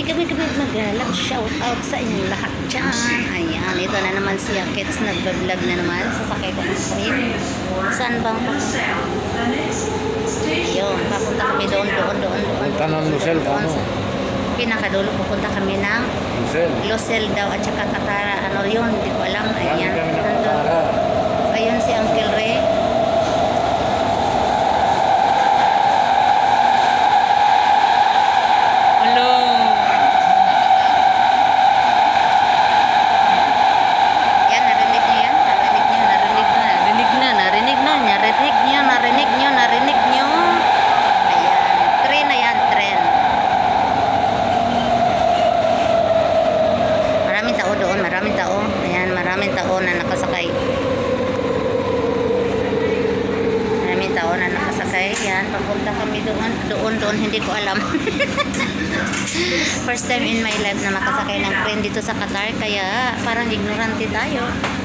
Gabi-gabi mag-shout out sa inyo lahat dyan. Ayan, ito na naman si Akits. Nag-vlog na naman. Sasakay ko ng train. Saan bang papunta? Ayun, papunta kami doon. Punta ng Lucel, doon ano? sa pinakadulo, pupunta kami ng Lucel daw at saka Katara. Ano yun? Hindi ko alam. Ayan, nandun. Ayun si Uncle Ray. Narinig nyo. Ayan, tren na yan, tren. Maraming tao doon, maraming tao. Ayan, maraming tao na nakasakay. Maraming tao na nakasakay. Ayan, papunta kami doon, hindi ko alam. First time in my life na makasakay ng tren dito sa Qatar, kaya parang ignorante tayo.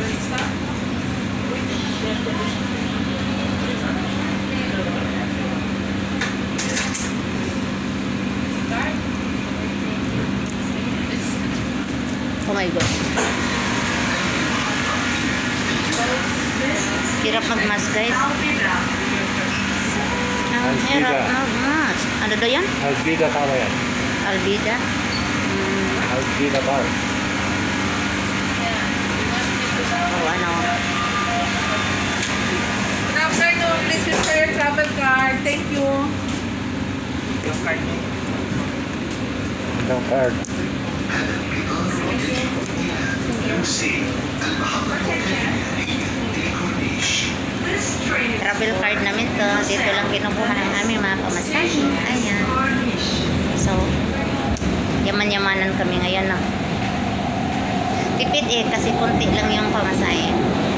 Oh my God. Hirap mag-mask, guys. Hirap mag-mask. Ano daw yan? Albida tama yan. Albida? Albida tama. Oh, ano? Good afternoon. Please prepare your travel card. Thank you. Yung card mo. Yung card. Travel card namin to. Dito lang kinukuha ng aming mga pamasahe. Ayan. So, yaman-yamanan kami ngayon, no? Tipid kasi konti lang yung pamasahe.